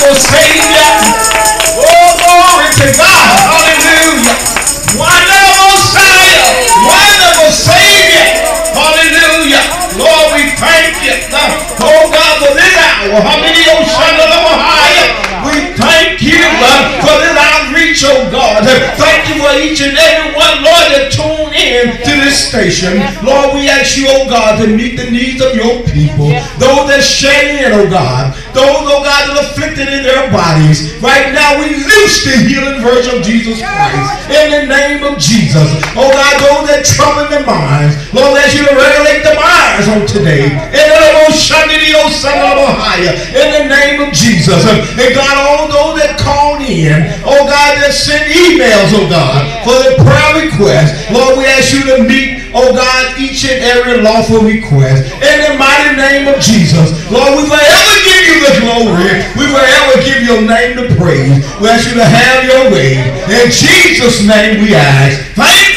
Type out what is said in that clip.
wonderful Savior. Oh, glory to God. Hallelujah. Wonderful Savior. Wonderful Savior. Hallelujah. Lord, we thank you. Oh, God, for this hour. Hallelujah. We thank you for this outreach, oh God. Thank you for each and every one, Lord, that tune in to this station. Lord, we ask you, oh God, to meet the needs of your people. Those that share in, oh God. Those, oh God, that are afflicted in their bodies. Right now, we loose the healing virtue of Jesus Christ. In the name of Jesus. Oh God, those that trouble their minds. Lord, ask you to regulate the minds on today. In the name of Jesus. And God, all those that call in, oh God, that send emails, oh God, for the prayer request. Lord, we ask you to meet, oh God, each and every lawful request. In the mighty name of Jesus. Lord, we forever give you the glory. We forever give your name the praise. We ask you to have your way. In Jesus' name we ask. Thank